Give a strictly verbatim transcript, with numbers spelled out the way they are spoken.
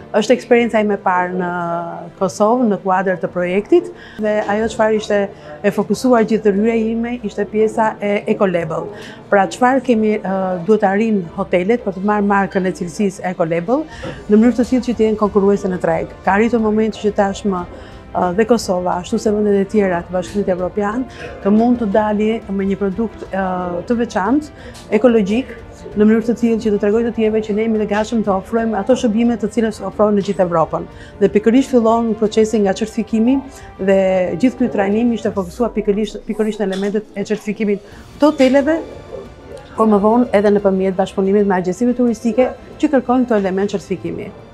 Është eksperienca ime e parë në Kosovë në kuadër të projektit dhe ajo çfarë ishte e fokusuar gjithë hyrja ime ishte pjesa e Ecolabel. Pra çfarë kemi uh, duhet të arrin hotelet për të marrë markën e cilësisë Ecolabel në mënyrë të tillë që të jenë konkurruese në treg. Ka arritur momenti që tashmë uh, dhe Kosova, ashtu se vendet e tjera të Bashkimit Evropian, të mund të dalë me një produkt uh, të veçantë, ekologjik, në mënyrë të tillë që të tregojë të tjerëve që ne jemi të gatshëm të ofrojmë ato shërbime të cilat ofrohen në gjithë Evropën. Dhe pikërisht fillon procesi nga certifikimi dhe gjithë ky trajnim ishte fokusuar pikërisht pikërisht në elementet e certifikimit të hoteleve, por më vonë edhe nëpërmjet bashkëpunimit me agjencive turistike që kërkojnë këto element certifikimi.